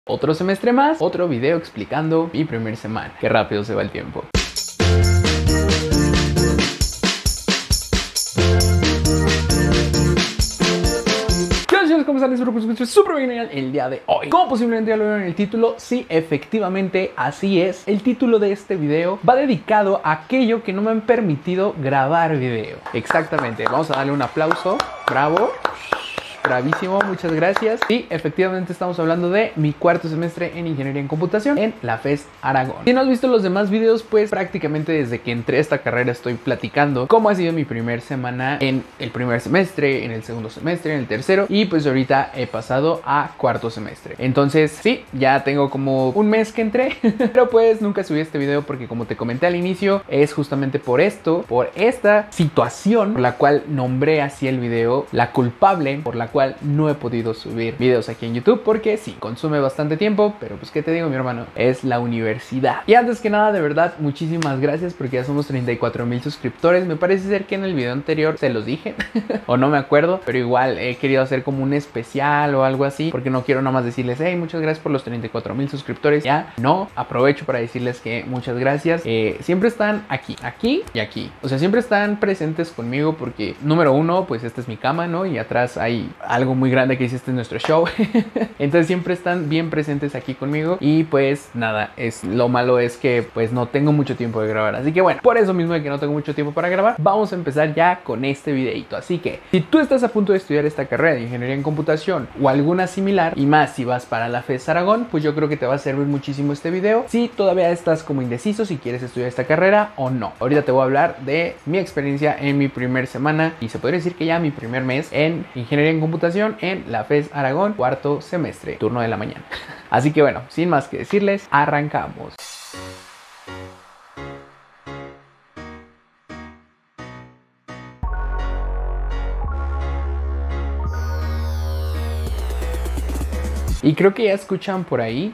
Otro semestre más, otro video explicando mi primer semana. Qué rápido se va el tiempo. ¿Cómo están? Espero que os encuentren súper bien el día de hoy. Como posiblemente ya lo vieron en el título, sí, efectivamente, así es. El título de este video va dedicado a aquello que no me han permitido grabar video. Exactamente, vamos a darle un aplauso. Bravo. Bravísimo, muchas gracias. Sí, efectivamente estamos hablando de mi cuarto semestre en Ingeniería en Computación en la FES Aragón. Si no has visto los demás videos, pues prácticamente desde que entré a esta carrera estoy platicando cómo ha sido mi primer semana en el primer semestre, en el segundo semestre, en el tercero, y pues ahorita he pasado a cuarto semestre. Entonces sí, ya tengo como un mes que entré, pero pues nunca subí este video porque, como te comenté al inicio, es justamente por esto, por esta situación por la cual nombré así el video, la culpable por la cual no he podido subir videos aquí en YouTube, porque sí, consume bastante tiempo, pero pues qué te digo, mi hermano, es la universidad. Y antes que nada, de verdad, muchísimas gracias porque ya somos 34,000 suscriptores. Me parece ser que en el video anterior se los dije o no me acuerdo, pero igual he querido hacer como un especial o algo así, porque no quiero nada más decirles, hey, muchas gracias por los 34,000 suscriptores. Ya no, aprovecho para decirles que muchas gracias. Siempre están aquí, aquí y aquí, o sea, siempre están presentes conmigo porque, número uno, pues esta es mi cama, ¿no? Y atrás hay algo muy grande que hiciste en nuestro show. Entonces siempre están bien presentes aquí conmigo. Y pues nada, lo malo es que pues no tengo mucho tiempo de grabar. Así que bueno, por eso mismo de que no tengo mucho tiempo para grabar, vamos a empezar ya con este videito. Así que si tú estás a punto de estudiar esta carrera de Ingeniería en Computación o alguna similar, y más si vas para la FES Aragón, pues yo creo que te va a servir muchísimo este video si todavía estás como indeciso si quieres estudiar esta carrera o no. Ahorita te voy a hablar de mi experiencia en mi primer semana, y se podría decir que ya mi primer mes en Ingeniería en Computación en la FES Aragón, cuarto semestre, turno de la mañana. Así que bueno, sin más que decirles, arrancamos. Y creo que ya escuchan por ahí.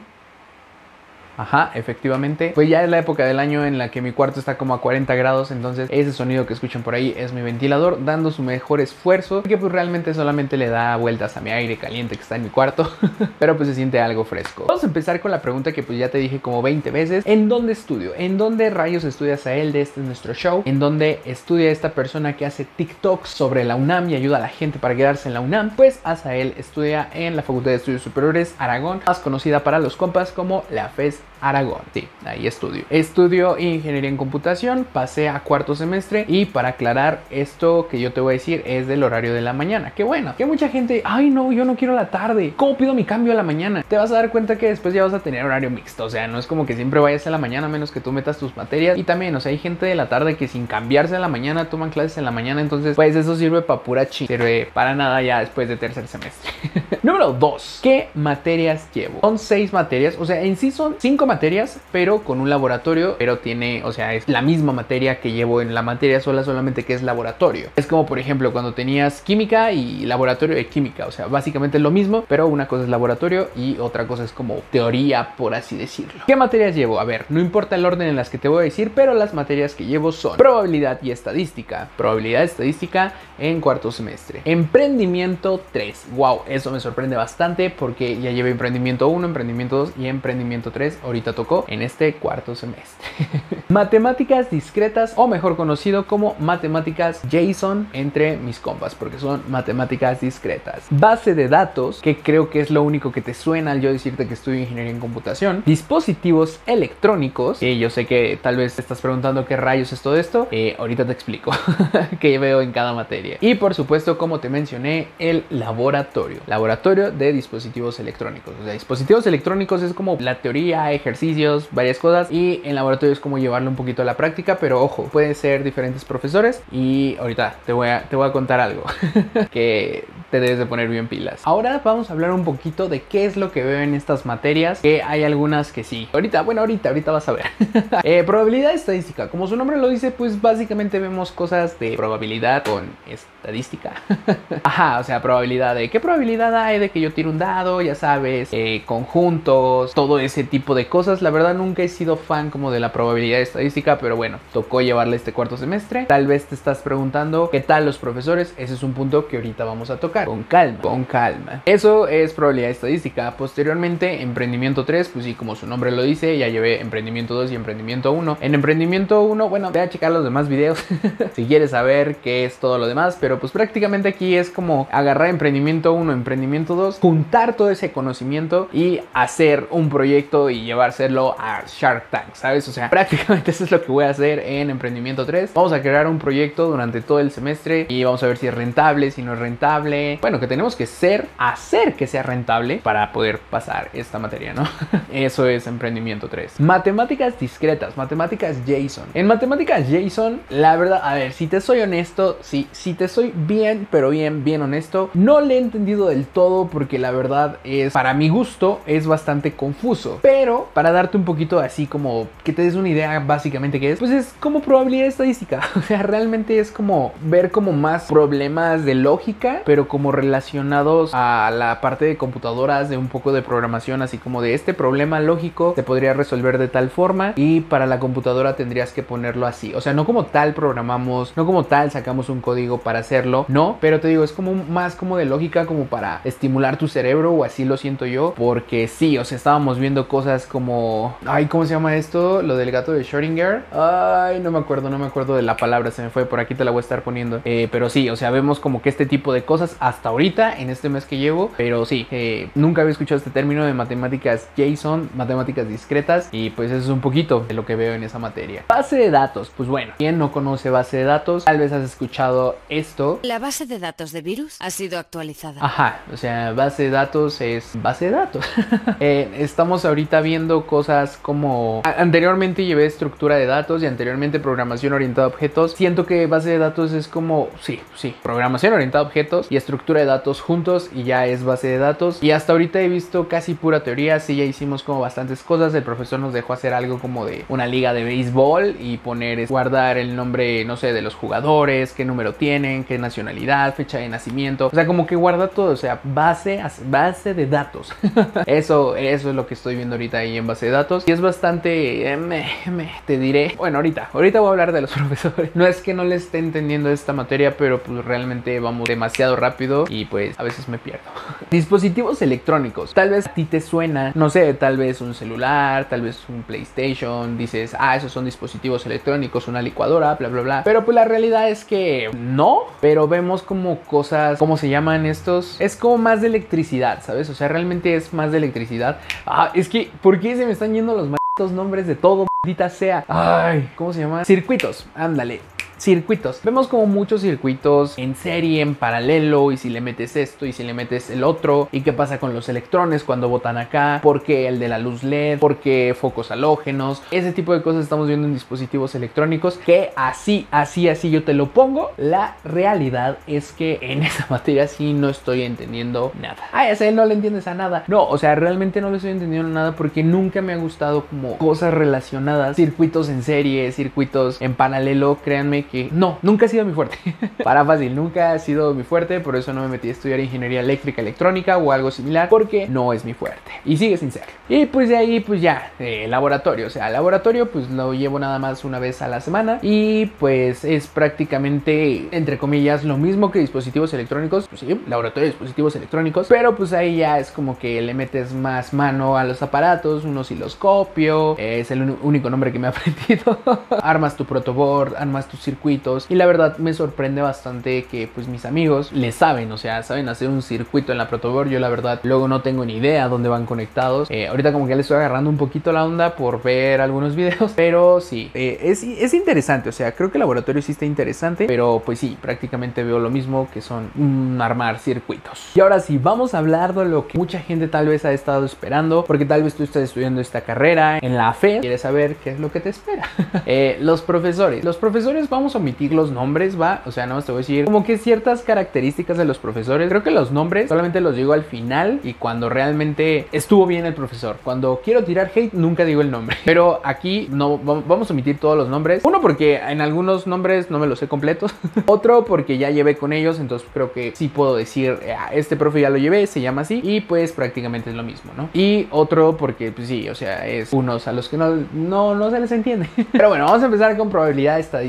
Ajá, efectivamente. Pues ya es la época del año en la que mi cuarto está como a 40 grados. Entonces ese sonido que escuchan por ahí es mi ventilador dando su mejor esfuerzo, porque pues realmente solamente le da vueltas a mi aire caliente que está en mi cuarto. Pero pues se siente algo fresco. Vamos a empezar con la pregunta que pues ya te dije como 20 veces. ¿En dónde estudio? ¿En dónde rayos estudia Azael de este nuestro show? ¿En dónde estudia esta persona que hace TikToks sobre la UNAM y ayuda a la gente para quedarse en la UNAM? Pues Azael estudia en la Facultad de Estudios Superiores Aragón, más conocida para los compas como la FES Aragón. Sí, ahí estudio. Estudio Ingeniería en Computación, pasé a cuarto semestre, y para aclarar, esto que yo te voy a decir es del horario de la mañana. Qué bueno, que mucha gente, ay no, yo no quiero la tarde, ¿cómo pido mi cambio a la mañana? Te vas a dar cuenta que después ya vas a tener horario mixto, o sea, no es como que siempre vayas a la mañana a menos que tú metas tus materias. Y también, o sea, hay gente de la tarde que sin cambiarse a la mañana toman clases en la mañana, entonces pues eso sirve para pura sirve para nada ya después de tercer semestre. Número 2, ¿qué materias llevo? Son 6 materias, o sea, en sí son 5 materias, pero con un laboratorio, pero tiene, o sea, es la misma materia que llevo en la materia sola, solamente que es laboratorio. Es como, por ejemplo, cuando tenías química y laboratorio de química, o sea, básicamente es lo mismo, pero una cosa es laboratorio y otra cosa es como teoría, por así decirlo. ¿Qué materias llevo? A ver, no importa el orden en las que te voy a decir, pero las materias que llevo son probabilidad y estadística. Probabilidad y estadística en cuarto semestre. Emprendimiento 3. Wow, eso me sorprende bastante porque ya llevé emprendimiento 1, emprendimiento 2 y emprendimiento 3. Ahorita tocó en este cuarto semestre. Matemáticas discretas, o mejor conocido como matemáticas JSON entre mis compas, porque son matemáticas discretas. Base de datos, que creo que es lo único que te suena al yo decirte que estudio Ingeniería en Computación. Dispositivos electrónicos, que yo sé que tal vez te estás preguntando qué rayos es todo esto. Ahorita te explico qué veo en cada materia. Y por supuesto, como te mencioné, el laboratorio. Laboratorio de dispositivos electrónicos. O sea, dispositivos electrónicos es como la teoría, ejercicios, varias cosas, y en laboratorio es como llevarlo un poquito a la práctica, pero ojo, pueden ser diferentes profesores. Y ahorita te voy a contar algo que te debes de poner bien pilas. Ahora vamos a hablar un poquito de qué es lo que veo en estas materias, que hay algunas que sí. Ahorita vas a ver. Probabilidad estadística, como su nombre lo dice, pues básicamente vemos cosas de probabilidad con estadística. Ajá, o sea, probabilidad de qué probabilidad hay de que yo tire un dado, ya sabes, conjuntos, todo ese tipo de cosas. La verdad nunca he sido fan como de la probabilidad estadística, pero bueno, tocó llevarle este cuarto semestre. Tal vez te estás preguntando qué tal los profesores. Ese es un punto que ahorita vamos a tocar. tocar. Con calma, con calma. Eso es probabilidad estadística. Posteriormente, emprendimiento 3, pues sí, como su nombre lo dice, ya llevé emprendimiento 2 y emprendimiento 1. En emprendimiento 1, bueno, voy a checar los demás videos si quieres saber qué es todo lo demás, pero pues prácticamente aquí es como agarrar emprendimiento 1, emprendimiento 2, juntar todo ese conocimiento y hacer un proyecto y llevárselo a Shark Tank, ¿sabes? O sea, prácticamente eso es lo que voy a hacer en emprendimiento 3. Vamos a crear un proyecto durante todo el semestre y vamos a ver si es rentable, si no es rentable. Bueno, que tenemos que hacer que sea rentable para poder pasar esta materia, ¿no? Eso es emprendimiento 3. Matemáticas discretas, matemáticas JSON. En matemáticas JSON, la verdad, a ver, si te soy honesto, si te soy bien, pero bien honesto, no le he entendido del todo porque la verdad es, para mi gusto, es bastante confuso. Pero para darte un poquito así como que te des una idea básicamente qué es, pues es como probabilidad estadística. O sea, realmente es como ver como más problemas de lógica, pero como relacionados a la parte de computadoras, de un poco de programación, así como de este problema lógico se podría resolver de tal forma y para la computadora tendrías que ponerlo así. O sea, no como tal programamos, no como tal sacamos un código para hacerlo, no, pero te digo, es como más como de lógica, como para estimular tu cerebro, o así lo siento yo, porque sí, o sea, estábamos viendo cosas como, ay, ¿cómo se llama esto? Lo del gato de Schrödinger. Ay, no me acuerdo de la palabra, se me fue, por aquí te la voy a estar poniendo. Pero sí, o sea, vemos como que este tipo de cosas hasta ahorita, en este mes que llevo, pero sí, nunca había escuchado este término de matemáticas JSON, matemáticas discretas, y pues eso es un poquito de lo que veo en esa materia. Base de datos, pues bueno, ¿quién no conoce base de datos? Tal vez has escuchado esto. La base de datos de virus ha sido actualizada. Ajá, o sea, base de datos es base de datos. Estamos ahorita viendo cosas como, anteriormente llevé estructura de datos y anteriormente programación orientada a objetos. Siento que base de datos es como, sí, programación orientada a objetos y estructura de datos juntos y ya es base de datos. Y hasta ahorita he visto casi pura teoría, sí, ya hicimos como bastantes cosas. El profesor nos dejó hacer algo como de una liga de béisbol y guardar el nombre, no sé, de los jugadores, qué número tienen, qué nacionalidad, fecha de nacimiento. O sea, como que guarda todo, o sea, base de datos. Eso es lo que estoy viendo ahorita ahí en base de datos. Y es bastante, te diré, bueno, ahorita voy a hablar de los profesores. No es que no le esté entendiendo esta materia, pero pues realmente vamos demasiado rápido y pues a veces me pierdo. Dispositivos electrónicos. Tal vez a ti te suena, no sé, tal vez un celular, tal vez un PlayStation. Dices, esos son dispositivos electrónicos, una licuadora, bla, bla, bla. Pero pues la realidad es que no, pero vemos como cosas, ¿cómo se llaman estos? Es como más de electricidad, ¿sabes? O sea, realmente es más de electricidad. Es que, ¿por qué se me están yendo los malditos nombres de todo? Maldita sea. Ay, ¿cómo se llama? Circuitos, ándale. Circuitos. Vemos como muchos circuitos en serie, en paralelo, y si le metes esto y si le metes el otro, y qué pasa con los electrones cuando botan acá, porque el de la luz LED, porque focos halógenos, ese tipo de cosas estamos viendo en dispositivos electrónicos, que así yo te lo pongo. La realidad es que en esa materia sí no estoy entendiendo nada. Ya sé, no le entiendes a nada. No, o sea, realmente no le estoy entendiendo nada porque nunca me ha gustado como cosas relacionadas, circuitos en serie, circuitos en paralelo. Créanme que no, nunca ha sido mi fuerte. Para fácil, nunca ha sido mi fuerte. Por eso no me metí a estudiar ingeniería eléctrica, electrónica o algo similar, porque no es mi fuerte y sigue sin ser. Y pues de ahí pues ya, laboratorio. O sea, laboratorio pues lo llevo nada más una vez a la semana y pues es prácticamente, entre comillas, lo mismo que dispositivos electrónicos. Pues sí, laboratorio de dispositivos electrónicos, pero pues ahí ya es como que le metes más mano a los aparatos, un osciloscopio, es el único nombre que me he aprendido. Armas tu protoboard, armas tus circuitos, y la verdad me sorprende bastante que pues mis amigos le saben, o sea, saben hacer un circuito en la protoboard. Yo la verdad luego no tengo ni idea dónde van conectados. Ahorita como que le estoy agarrando un poquito la onda por ver algunos videos, pero sí, es interesante. O sea, creo que el laboratorio sí está interesante, pero pues sí, prácticamente veo lo mismo, que son armar circuitos. Y ahora sí, vamos a hablar de lo que mucha gente tal vez ha estado esperando, porque tal vez tú estás estudiando esta carrera en la FED, quieres saber qué es lo que te espera. Los profesores, vamos a omitir los nombres, ¿va? O sea, no te voy a decir como que ciertas características de los profesores. Creo que los nombres solamente los digo al final y cuando realmente estuvo bien el profesor. Cuando quiero tirar hate, nunca digo el nombre. Pero aquí no vamos a omitir todos los nombres. Uno, porque en algunos nombres no me los sé completos. Otro, porque ya llevé con ellos, entonces creo que sí puedo decir, este profe ya lo llevé, se llama así, y pues prácticamente es lo mismo, ¿no? Y otro, porque pues sí, o sea, es unos a los que no se les entiende. Pero bueno, vamos a empezar con probabilidad estadística.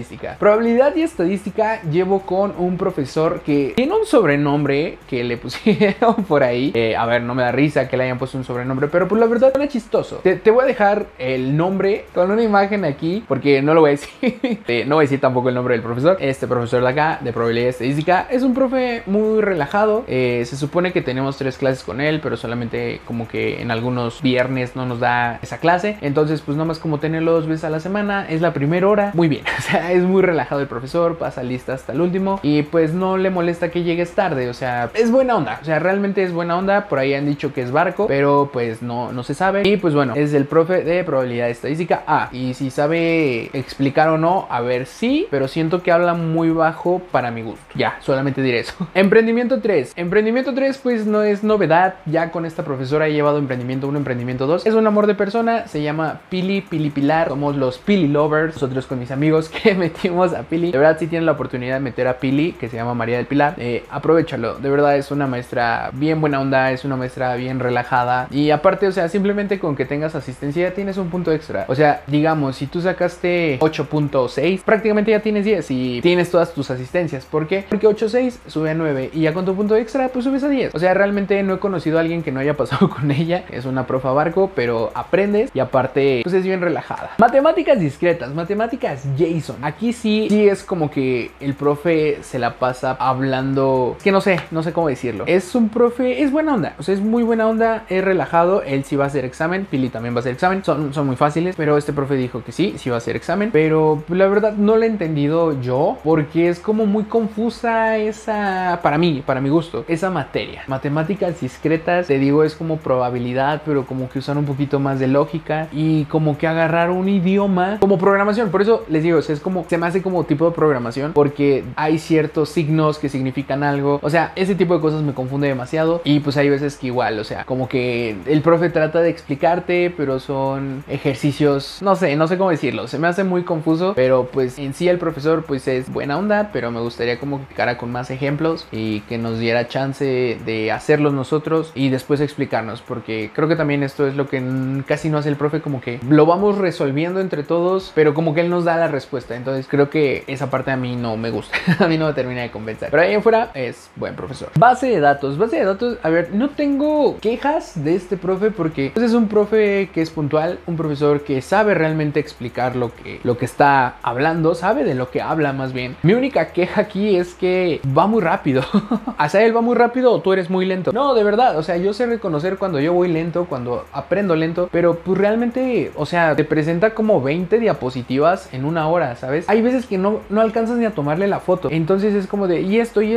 Probabilidad y estadística llevo con un profesor que tiene un sobrenombre que le pusieron por ahí. A ver, no me da risa que le hayan puesto un sobrenombre, pero pues la verdad suena chistoso. Te voy a dejar el nombre con una imagen aquí, porque no lo voy a decir. No voy a decir tampoco el nombre del profesor. Este profesor de acá, de probabilidad y estadística, es un profe muy relajado. Se supone que tenemos 3 clases con él, pero solamente como que en algunos viernes no nos da esa clase. Entonces, pues nomás como tenerlo 2 veces a la semana, es la primera hora. Muy bien, o sea, es muy relajado el profesor, pasa lista hasta el último y pues no le molesta que llegues tarde. O sea, es buena onda, o sea, realmente es buena onda. Por ahí han dicho que es barco, pero pues no se sabe. Y pues bueno, es el profe de probabilidad estadística A. Y si sabe explicar o no, a ver, sí, pero siento que habla muy bajo para mi gusto. Ya, solamente diré eso. Emprendimiento 3. Emprendimiento 3 pues no es novedad. Ya con esta profesora he llevado emprendimiento 1, emprendimiento 2. Es un amor de persona, se llama Pili Pilar. Somos los Pili Lovers. Nosotros con mis amigos que metimos a Pili. De verdad, si tienen la oportunidad de meter a Pili, que se llama María del Pilar, aprovechalo. De verdad, es una maestra bien buena onda, es una maestra bien relajada. Y aparte, o sea, simplemente con que tengas asistencia ya tienes un punto extra. O sea, digamos, si tú sacaste 8.6, prácticamente ya tienes 10 y tienes todas tus asistencias. ¿Por qué? Porque 8.6 sube a 9 y ya con tu punto extra, pues subes a 10. O sea, realmente no he conocido a alguien que no haya pasado con ella. Es una profa barco, pero aprendes y aparte, pues es bien relajada. Matemáticas discretas, matemáticas Jason. Aquí sí es como que el profe se la pasa hablando, que no sé cómo decirlo. Es un profe, es buena onda, o sea, es muy buena onda, es relajado. Él sí va a hacer examen, Pili también va a hacer examen, son muy fáciles, pero este profe dijo que sí va a hacer examen, pero la verdad no lo he entendido yo, porque es como muy confusa esa, para mi gusto, esa materia. Matemáticas discretas, te digo, es como probabilidad, pero como que usar un poquito más de lógica y como que agarrar un idioma como programación. Por eso les digo, o sea, es como, se me hace como tipo de programación, porque hay ciertos signos que significan algo. O sea, ese tipo de cosas me confunde demasiado y pues hay veces que igual, o sea, como que el profe trata de explicarte, pero son ejercicios, no sé cómo decirlo, se me hace muy confuso, pero pues en sí el profesor pues es buena onda, pero me gustaría como que cara con más ejemplos y que nos diera chance de hacerlos nosotros y después explicarnos, porque creo que también esto es lo que casi no hace el profe, como que lo vamos resolviendo entre todos, pero como que él nos da la respuesta. Entonces creo que esa parte a mí no me gusta, a mí no me termina de convencer, pero ahí en fuera es buen profesor. Base de datos, a ver, no tengo quejas de este profe porque pues, es un profe que es puntual, un profesor que sabe realmente explicar lo que está hablando, sabe de lo que habla más bien. Mi única queja aquí es que va muy rápido. ¿Hacia él va muy rápido o tú eres muy lento? No, de verdad, o sea, yo sé reconocer cuando yo voy lento, cuando aprendo lento, pero pues realmente, o sea, te presenta como 20 diapositivas en una hora, ¿sabes? Hay veces que no alcanzas ni a tomarle la foto, entonces es como de, y esto,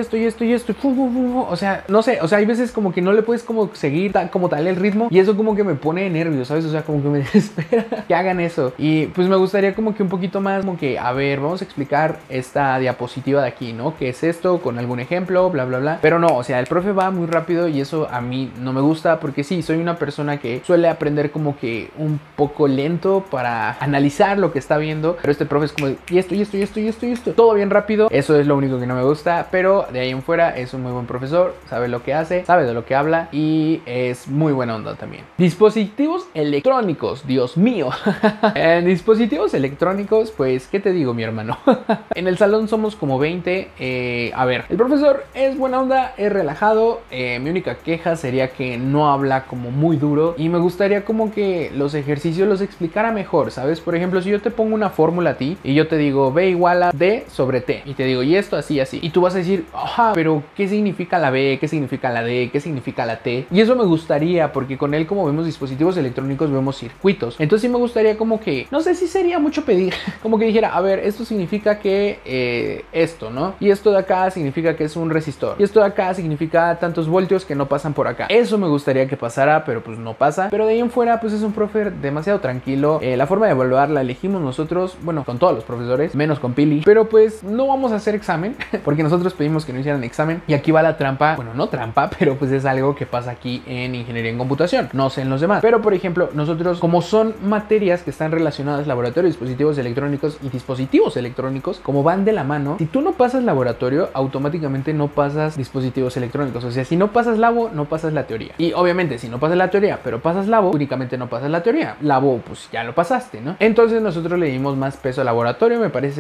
o sea, no sé, o sea, hay veces como que no le puedes como seguir como tal el ritmo y eso como que me pone nervioso, ¿sabes? O sea, como que me desespera que hagan eso y pues me gustaría como que un poquito más como que, a ver, vamos a explicar esta diapositiva de aquí, ¿no? ¿Qué es esto? Con algún ejemplo, bla, bla, bla. Pero no, o sea, el profe va muy rápido y eso a mí no me gusta porque sí, soy una persona que suele aprender como que un poco lento para analizar lo que está viendo, pero este profe es como de, y esto, todo bien rápido. Eso es lo único que no me gusta, pero de ahí en fuera es un muy buen profesor, sabe lo que hace, sabe de lo que habla y es muy buena onda también. Dispositivos electrónicos, Dios mío. En dispositivos electrónicos, pues, ¿qué te digo, mi hermano? En el salón somos como 20. A ver, el profesor es buena onda, es relajado. Mi única queja sería que no habla como muy duro y me gustaría como que los ejercicios los explicara mejor, ¿sabes? Por ejemplo, si yo te pongo una fórmula a ti y yo te digo B igual a D sobre T y te digo, y esto así, y tú vas a decir, ajá, pero ¿qué significa la B? ¿Qué significa la D? ¿Qué significa la T? Y eso me gustaría porque con él, como vemos dispositivos electrónicos, vemos circuitos. Entonces sí me gustaría como que, no sé si sería mucho pedir, como que dijera, a ver, esto significa que esto, ¿no? Y esto de acá significa que es un resistor. Y esto de acá significa tantos voltios que no pasan por acá. Eso me gustaría que pasara, pero pues no pasa. Pero de ahí en fuera, pues es un profe demasiado tranquilo. La forma de evaluar la elegimos nosotros, bueno, con todos los profesores, menos con Pili. Pero pues no vamos a hacer examen, porque nosotros pedimos que no hicieran examen. Y aquí va la trampa, bueno, no trampa, pero pues es algo que pasa aquí en ingeniería en computación. No sé en los demás. Pero por ejemplo, nosotros, como son materias que están relacionadas, laboratorio, dispositivos electrónicos y dispositivos electrónicos, como van de la mano, si tú no pasas laboratorio, automáticamente no pasas dispositivos electrónicos. O sea, si no pasas labo, no pasas la teoría. Y obviamente, si no pasas la teoría, pero pasas labo, únicamente no pasas la teoría. Labo, pues ya lo pasaste, ¿no? Entonces nosotros le dimos más peso al laboratorio, me parece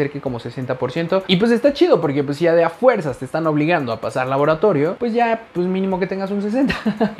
que como 60%. Y pues está chido porque pues si ya de a fuerzas te están obligando a pasar laboratorio, pues ya pues mínimo que tengas un 60.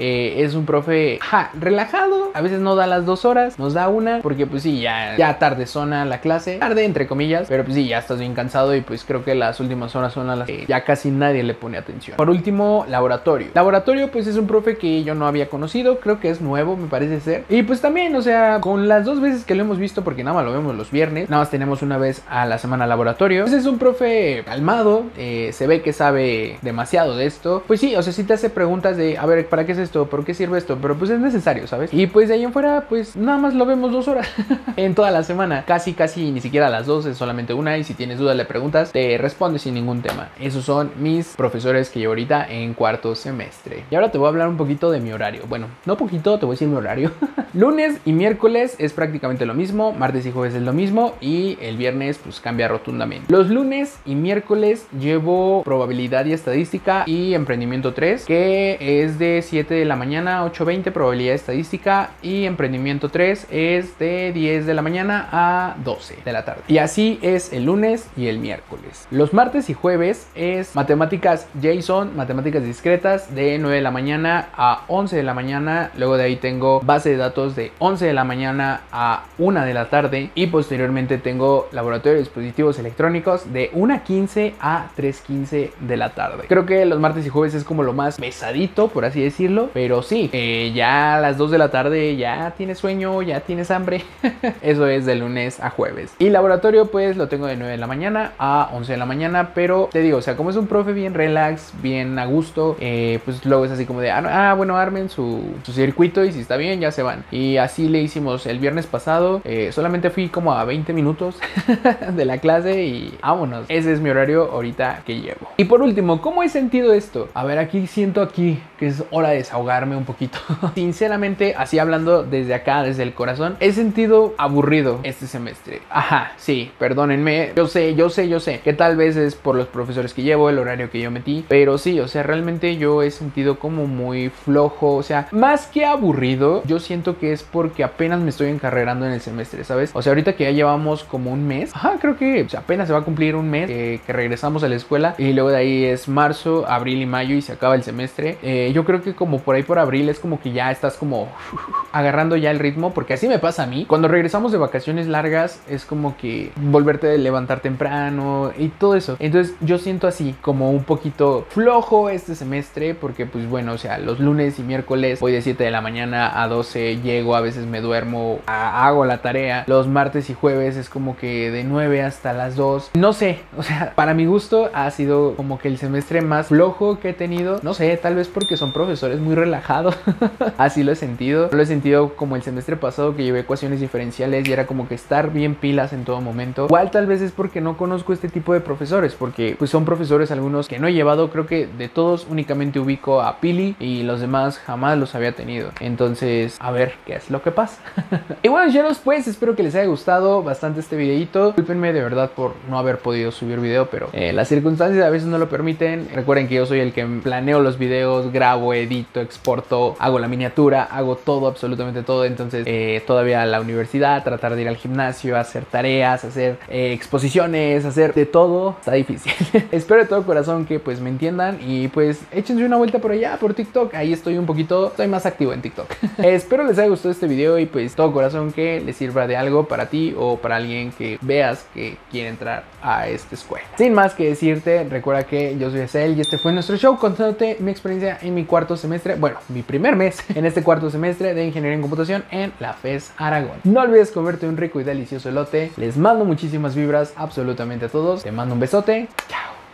Es un profe relajado, a veces no da las 2 horas, nos da una, porque pues sí, ya tarde zona la clase, tarde entre comillas, pero pues sí, ya estás bien cansado y pues creo que las últimas horas son a las que ya casi nadie le pone atención. Por último, laboratorio. Laboratorio pues es un profe que yo no había conocido, creo que es nuevo, me parece ser. Y pues también, o sea, con las 2 veces que lo hemos visto, porque nada más lo vemos los viernes, nada más tenemos una vez a la semana laboratorio. Pues es un profe calmado, se ve que sabe demasiado de esto. Pues sí, o sea, sí te hace preguntas de, a ver, ¿para qué es esto? ¿Por qué sirve esto? Pero pues es necesario, ¿sabes? Y pues de ahí en fuera, pues nada más lo vemos 2 horas en toda la semana. Casi ni siquiera a las 2, es solamente una. Y si tienes dudas le preguntas, te responde sin ningún tema. Esos son mis profesores que llevo ahorita en cuarto semestre. Y ahora te voy a hablar un poquito de mi horario. Bueno, no poquito, te voy a decir mi horario. Lunes y miércoles es prácticamente lo mismo, martes y jueves es lo mismo, y el viernes pues cambia rotundamente. Los lunes y miércoles llevo probabilidad y estadística y emprendimiento 3, que es de 7 de la mañana a 8:20 probabilidad estadística, y emprendimiento 3 es de 10 de la mañana a 12 de la tarde. Y así es el lunes y el miércoles. Los martes y jueves es matemáticas JSON, matemáticas discretas, de 9 de la mañana a 11 de la mañana. Luego de ahí tengo base de datos de 11 de la mañana a 1 de la tarde, y posteriormente tengo laboratorio de dispositivos electrónicos de 1:15 a 3:15 de la tarde. Creo que los martes y jueves es como lo más pesadito, por así decirlo, pero sí, ya a las 2 de la tarde ya tienes sueño, ya tienes hambre. Eso es de lunes a jueves. Y laboratorio pues lo tengo de 9 de la mañana a 11 de la mañana, pero te digo, o sea, como es un profe bien relax, bien a gusto, pues luego es así como de, bueno, armen su circuito y si está bien ya se van. Y así le hicimos el viernes pasado. Solamente fui como a 20 minutos de la clase y vámonos. Ese es mi horario ahorita que llevo. Y por último, ¿cómo he sentido esto? A ver, aquí siento que es hora de desahogarme un poquito. Sinceramente, así hablando desde acá, desde el corazón, he sentido aburrido este semestre. Sí, perdónenme. Yo sé que tal vez es por los profesores que llevo, el horario que yo metí, pero sí, o sea, realmente yo he sentido como muy flojo. O sea, más que aburrido, yo siento que es porque apenas me estoy encarrerando en el semestre, ¿sabes? O sea, ahorita que ya llevamos como un mes, creo que apenas se va a cumplir un mes que regresamos a la escuela, y luego de ahí es marzo, abril y mayo y se acaba el semestre. Yo creo que como por ahí por abril es como que ya estás como agarrando ya el ritmo, porque así me pasa a mí. Cuando regresamos de vacaciones largas es como que volverte a levantar temprano y todo eso. Entonces yo siento así como un poquito flojo este semestre, porque pues bueno, o sea, los lunes y miércoles voy de 7 de la mañana a 12, llego, a veces me duermo, hago la tarea. Los martes y jueves es como que de 9 hasta las 2. No sé, o sea, para mi gusto ha sido como que el semestre más flojo que he tenido. No sé, tal vez porque son profesores muy relajados. Así lo he sentido. Lo he sentido como el semestre pasado que llevé ecuaciones diferenciales y era como que estar bien pilas en todo momento. Igual tal vez es porque no conozco este tipo de profesores, porque pues son profesores algunos que no he llevado. Creo que de todos únicamente ubico a Pili y los demás jamás los había tenido. Entonces, a ver qué es lo que pasa. Y bueno, cheros, pues espero que les haya gustado bastante este videito. Discúlpenme de verdad por no haber podido subir video, pero las circunstancias a veces no lo permiten. Recuerden que yo soy el que planeo los videos, grabo, edito, exporto, hago la miniatura, hago todo, absolutamente todo. Entonces todavía la universidad, tratar de ir al gimnasio, hacer tareas, hacer exposiciones, hacer de todo, está difícil. Espero de todo corazón que pues me entiendan y pues échense una vuelta por allá, por TikTok. Ahí estoy estoy más activo en TikTok. Espero les haya gustado este video y pues todo corazón que les sirva de algo para ti o para alguien que veas que quiere entrar a esta escuela. Sin más que decirte, recuerda que yo soy Azael y este fue nuestro show contándote mi experiencia en mi cuarto semestre, bueno, mi primer mes en este cuarto semestre de Ingeniería en Computación en la FES Aragón. No olvides comerte un rico y delicioso elote. Les mando muchísimas vibras absolutamente a todos. Te mando un besote.